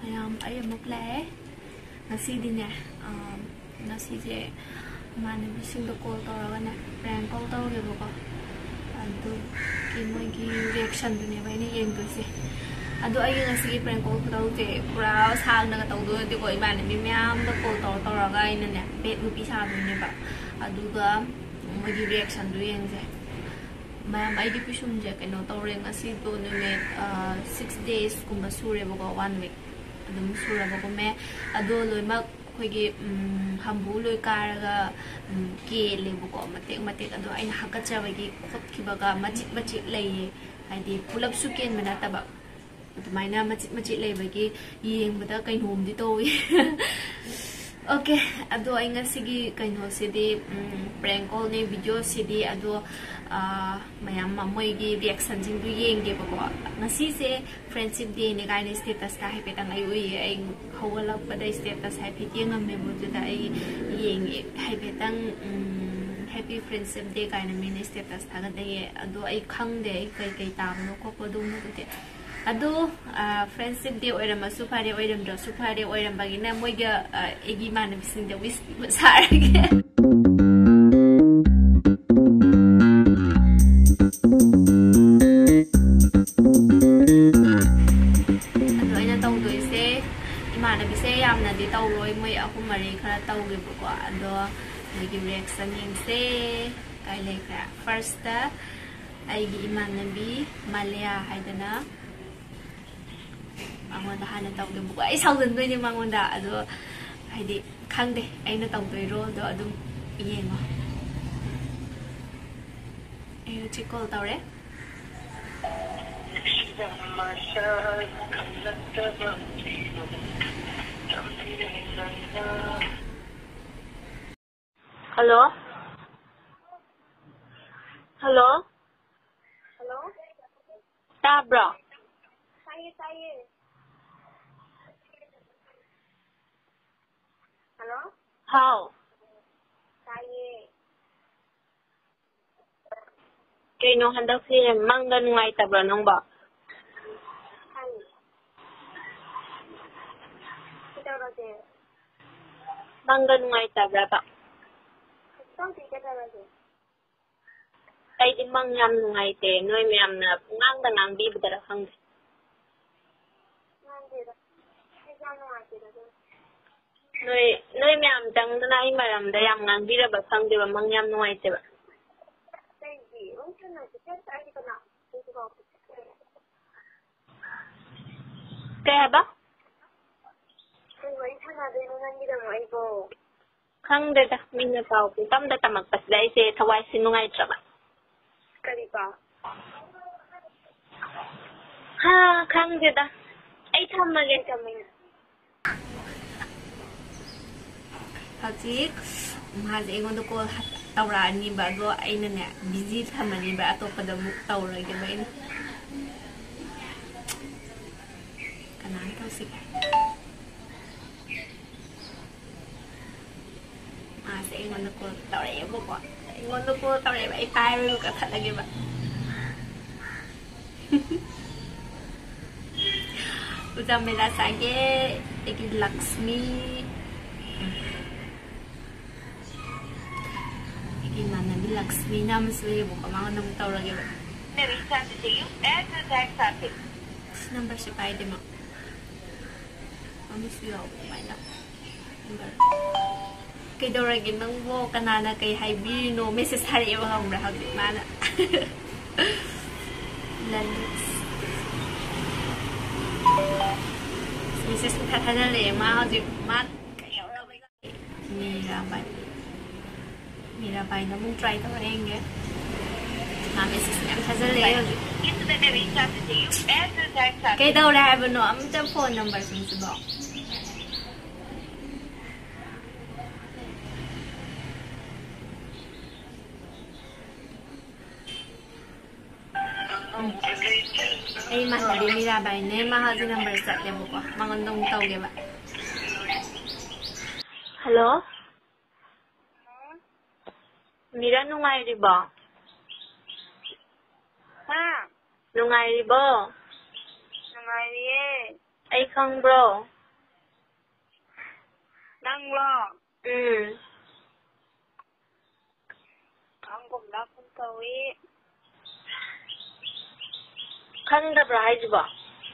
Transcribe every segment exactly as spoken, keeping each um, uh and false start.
mayam ay amuk lae ngasi din ya ngasi je mana bising do call tawraga na prank call tawge boko adu ki moi ki reaction dune bai ni yeng do se adu ay ngasi ki prank call taw je pura sang na taw do de ko ibana mi myam do call taw tawraga ina ne bet rupi sa dune ba adu ga moi ki reaction do yeng je mayam ay di pisum je kano tawre ngasi do nume six days kumba sure boko one week adum sura boko me ado loi mak khoigi hambu loi karaga ke le boko matek matek ado aina hakacha bagi khot kibaga machit machit lei haidi pulap suken mana taba maina machit machit lei bagi yeng bada kainom di to okay ado ai ngasigi kaino sidi prank call ne video sidi ado mayam mamoi gi reaction jing du yenge bako ngasi se friendship day ne gaine status ka hai petang ai ui ai hawala pada status hai peti ngam me bu da ai yeng hai petang happy friendship day gaine me status thaga de ado ai khang de kai kai tam no ko ko dum no de ado friendship day oiram su phare oiram do su phare oiram bagina moiga egi man bising de wis sarage di tau roi moi aku mari khara tau ge ko ado gi reaction ning se kai le ka first ta ai gi iman nabi malaya haidana angon da hana tau ge bu ai sau den doi ni mangon da ado haidi khang de ai na tau doi ro do adum yengo ai chi call tau re Hello? Hello? Hello? Tabra? Taye, taye. Hello? How? Taye. Kino handak si mangga nungai tabra nong ba? Taye. Kita roje. Mangga nungai tabra ba? Tong ti kita roje. Ay di mang yam nungai te noy miyam na ngang da ngang bi bidara khang Nanti dah. Kita mau aje dah. noy noy miyam dang da nai maram da yam ngang bi da ba khang de ba mang yam nungai te ba Taye, mungkin nanti kita tadi kena. Itu kau. kaya ba? Taye, wai sana deh nungan kita mau ibu. Khang de da min na tao ku tam da tamak pas dai se thawai sin nungai tra ba Kali pa. ha khang de da ai tham ma ge Kami. Hajik mahal ingon ko tawra ni ba go ai na ne busy thamani ba ato pa da muk tawra ge ba ina kanan taw si ah sa ingon ko tawra ye bo ko ingon ko tawra ba ai tai ru ka thala ge ba udah mela sage ek Lakshmi gimana di Lakshmi nam sule bu ka mga nang tawra ge ba Maybe time to you add the tax topic. number si pai de ma ami siyo mai na number kay dora ge nang wo kanana kay haibi no message hari ba hang ra hag mana lan message ka thana le ma hajik ma kay ra ba ni ra ba Mira pai na mong try to renge. Mami sis nyam thazal le yo. Into the maybe time to you add the tax topic. Kay daw ra ba no am ta phone number sin subo. Ay ma di mira bai ne ma ha di number sa le bu ko. Mangandong taw ge ba. Hello? Mira nungai ri ba? Ha? Nungai ri ba? Nungai ri eh. Ay khang bro. Nanglo. Ừ. Không cũng đã cũng tao ý. Khăn đập ra hay gì bỏ?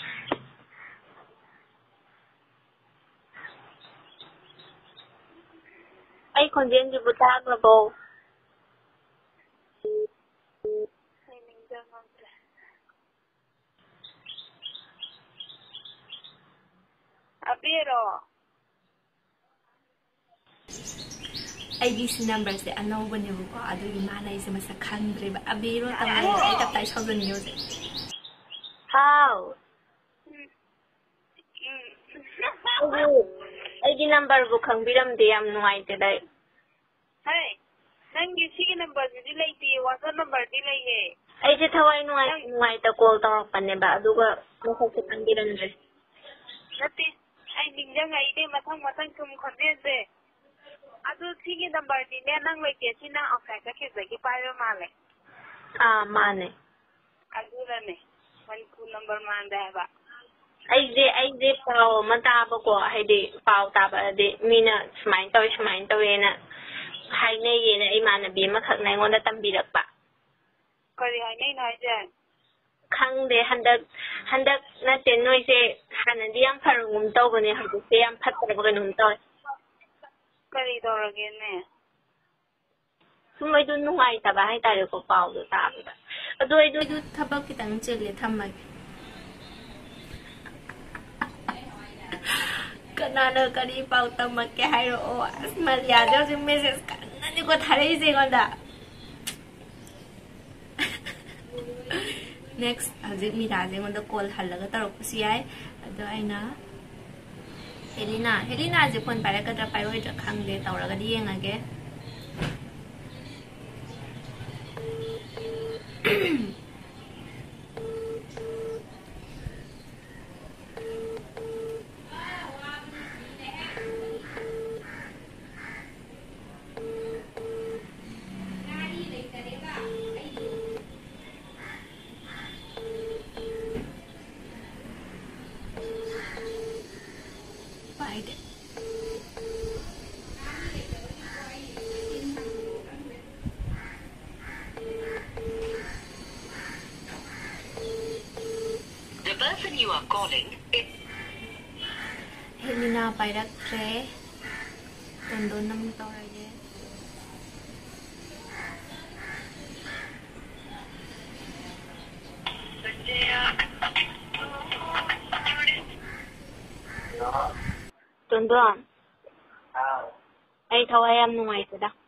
Ay con dyan di butag na bo. Ay mình chưa ngon rồi. Abiro. A B C number se anova ne ko adu gi mana ise masa khandre ba abiro tamai ai ta tai thousand years. How? Ay di number bu khang biram de am nuai te dai. Hey. Nang gi si number di lai ti WhatsApp number di lai he. Ay di thawai nuai nuai ta call ta pa ne ba adu ga mo ko se khang biram de. Nati. Ay ningjang ai de mathang mathang kum khonde de. Adu si gi number di ne nang lai ke si na outside ka ke zagi pa yo male. Ah mane. Adu la ne. Man ku number man da ba. Ay di ay di pao mata ba ko hay di pao ta ba di mina smile to smile to na. Hay ne ye na ay mana bi ma khak nai ngon da tam bi rak ba. Ko ri hai nei nai je. Khang de handak handak na ten noi se hanan di am phar ngum to ba ne ha se am phat ta ba num to. Ko ri do ra ge ne. Sumai du nuai ta ba hay ta ko pao do ta ba. Adu ay du Du thabak kitang chele thamag. Kanana kari pau tamak ke hairo o asmal ya jo si message kanani ko thare ise gonda. Next ajik mi raje gonda call halaga tarok si ai ado aina Helena Helena je phone pare ka tra pai roi tra khang le tawra ga di yengage. Bye. The person you are calling is Helena pairak tre tondo nam tawra ge. Tundon. Ay thawai am nuai ta da.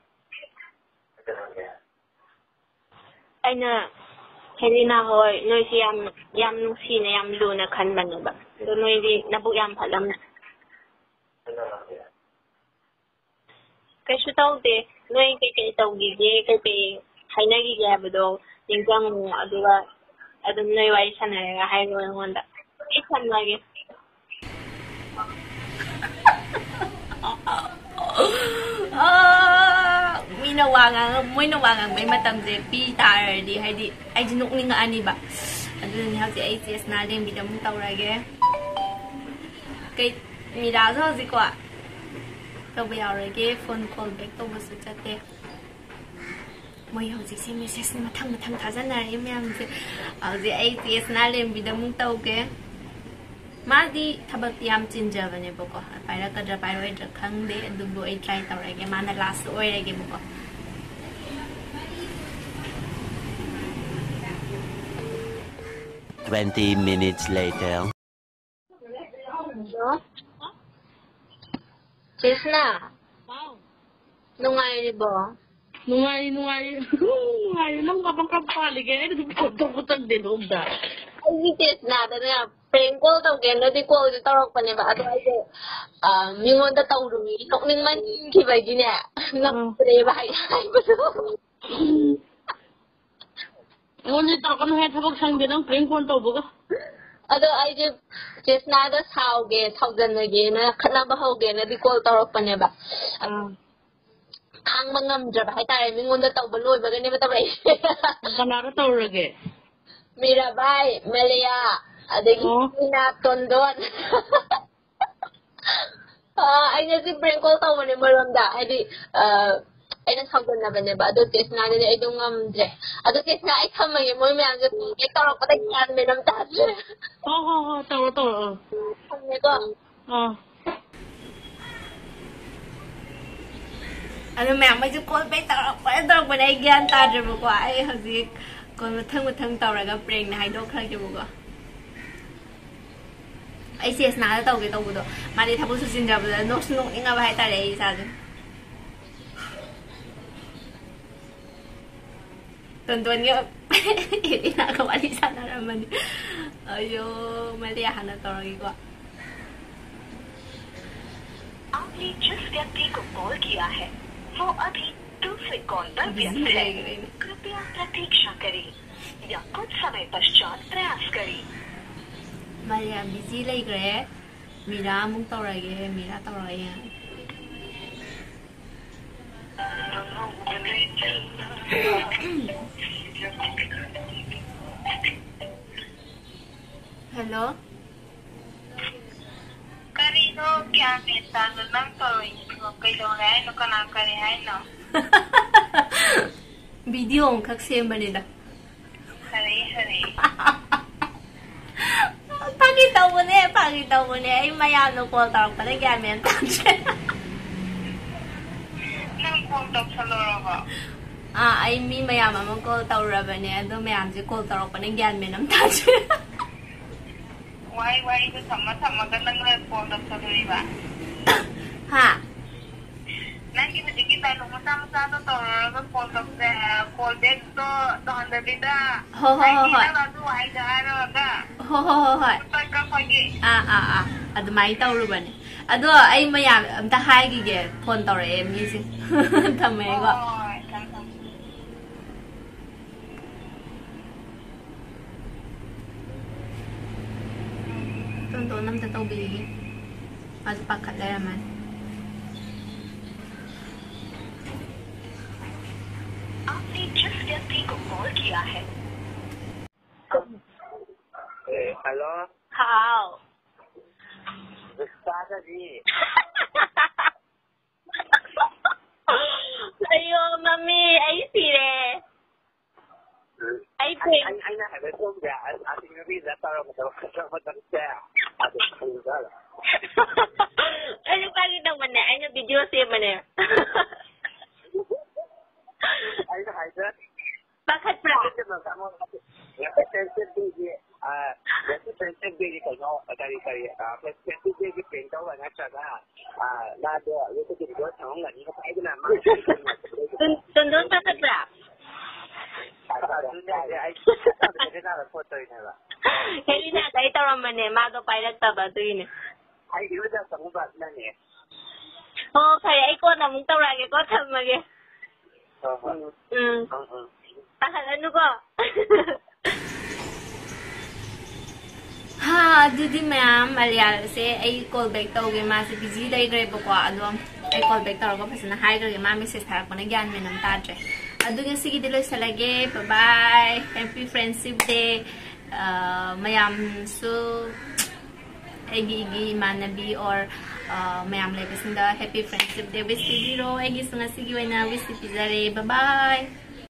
Ay na Helena hoy noi si yam yam nu si na yam lu na khan ban ba. Do noi di na bu yam phalam na. Kai su tau de noi kai kai tau gi ge kai pe hai na gi ga ba do ning jang mu adu ga adu noi wai sana ga hai ro ngon da. Ai khan la ge. Ah, mina wangang moi na wangang mai matam je pi tar di hai di ai ji nok ning ani ba adu ni ha je ai ts na lem bi dam tawra ge kai mi da zo ji kwa to ba yaw ge phone call back to ba su chatte moi hau ji se message ni mathang mathang tha jan na ri myam je au je ai ts na lem bi dam taw ge Madi thabak yam chinja bane boko paira kadra paira dra khang de dubu ai try tawrage mana last oirege boko Twenty minutes later. Jesna. Nungai ri bo. Nungai nungai nungai nang kapang kapali ke ni putong putong din umda. Ay ni Jesna da na prank call tau ke no di call ta rok pa ne ba ado ai de ah mi ngon da tau ru mi nok ning man ki ba gi ne nak pre ba ai ai ba do. Ngon ta kan he thabak sang de nang prank call tau bu ga. Ado ai de Jesna da sao ge thau jan ge na khana ba ho ge na di call ta rok pa ne ba. Khang ma ngam dra ba hai ta mi ngon da tau ba loi ba ga ne ba ta ba. Kana ra tau ra ge. Mirabai, Melia, adagi Ina Tondon. ꯑꯩꯅ ꯁꯤ ꯄ꯭ꯔꯦꯡ call ꯇꯧꯕꯅꯦ ꯃꯔꯝꯗ ꯍꯥꯏꯗꯤ ꯑꯩꯅ ꯁꯥꯎꯒꯟꯅꯕꯅꯦꯕ ꯑꯗꯣ ꯆꯦꯁꯅꯥꯗꯗꯤ ꯑꯩꯗꯣ ꯉꯝꯗ꯭ꯔꯦ ꯑꯗꯣ ꯆꯦꯁꯅꯥ ꯑꯩ ꯊꯝꯃꯒꯦ ꯃꯣꯏ ꯃꯌꯥꯝꯁꯦ ꯍꯦꯛ ꯇꯧꯔꯛꯄꯗ ꯒ꯭ꯌꯥꯟ ꯃꯦꯟ ꯑꯃ ꯇꯥꯗ꯭ꯔꯦ ꯍꯣ ꯍꯣ ꯍꯣ ꯇꯧꯔꯣ ꯇꯧꯔꯣ ꯊꯝꯃꯦꯀꯣ ꯑꯥ ꯑꯗꯣ ꯃꯌꯥꯝ ꯑꯩꯁꯨ ꯀꯣꯜ ꯕꯦꯛ ꯇꯧꯔꯛꯄ ꯇꯧꯔꯛꯄꯅꯦ ꯑꯩ ꯒ꯭ꯌꯥꯟ ꯇꯥꯗ꯭ꯔꯦꯕꯀꯣ ꯑꯩ ꯍꯧꯖꯤꯛ ꯀꯣꯜ ꯃꯊꯪ ꯃꯊꯪ ꯇꯧꯔꯒ ꯄ꯭ꯔꯦꯡꯅ ꯍꯥꯏꯗꯣꯛꯈ꯭ꯔꯒꯦꯕꯀꯣ ꯑꯩ ꯆꯦꯁꯅꯥꯗ ꯇꯧꯒꯦ ꯇꯧꯕꯗꯣ ꯃꯥꯗꯤ ꯊꯕꯛꯁꯨ ꯆꯤꯟꯖꯕꯗ ꯅꯣꯛꯁꯨ ꯅꯣꯛꯅꯤꯡꯉꯕ ꯍꯥꯏꯇꯥꯔꯦ ꯑꯩ ꯏꯁꯥꯁꯦ ꯇꯣꯟꯇꯣꯟꯒ ꯏꯔꯤꯅꯥꯒ ꯋꯥꯔꯤ ꯁꯥꯟꯅꯔꯝꯕꯅꯤ ꯑయ్ꯌꯣ ꯃꯂꯤꯌꯥ ꯍꯥꯟꯅ ꯇꯧꯔꯒꯦꯀꯣ आपने जिस व्यक्ति को कॉल किया है वो अभी दूसरे कॉल पर व्यस्त है कृपया प्रतीक्षा करें या कुछ समय पश्चात प्रयास करें मलिया बिजी लेग्रे मीरा अमुक तौरगे मीरा तौरगे हेलो करीनो क्या मेता नंग तौरगे कइदोरे नो कना करे है न वीडियो खक सेमबनेदा हरे हरे पागी तौबने पागी तौबने आई मयानो कॉल तौरपने ग्यान मेन तांजे नंग कॉल तौसलोरबा आ आई मी मयाम अम कॉल तौरबने अदो मयाम जे कॉल तौरपने ग्यान मेन अम तांजे वाई वाई तो सम्मा सम्मा का नंग ले कॉल तौसलोरिबा हा नंगी मुझे तालु मसा मसा तो तौरगा कॉल तौसे कॉल बैक तो तहंदबिदा हो हो हो हो बाजू वाई जारगा हो हो हो हो तका फगे आ आ आ अदुमाई तौरुबने अदो आई मयाम अमता हाइगिगे फोन तौरए मीसे थमेगो तो नम त तौबिगे आज पाखत लेरमान आपने जिस व्यक्ति को कॉल किया है हेलो हाउ दादा जी अयो मम्मी आई सिरे आई पे anh anh đã phải không dạ anh anh xin biết là tao là một cái một cái xe à được không đó là anh ba cái đồng mình này anh video xem mà nè anh đã hay rất ba khách bra cái mà sao mà cái tên tên gì à cái tên tên gì cái nó ở đây cái à cái tên gì cái tiền đâu là ngay trước à à là được cái cái gì đó thằng là những cái cái nào mà tuần tuần tuần ba khách bra Helena tay tawramane ma do pairaktaba aduine ai iruda samuba nane ho khare ai ko namung tawrage ko thammage um tahalanu ko ha didi ma'am malayal se ai call back tawge ma se busy dai dai bako ado ai call back tawga phasna hai ga ma message tharakpana gyan menam tadre aduga sigi dilo salage bye bye happy friendship day mayam su egi egi manabi or mayam lebesinda happy friendship day wish zero egi sunga sigi waina wish pizare bye bye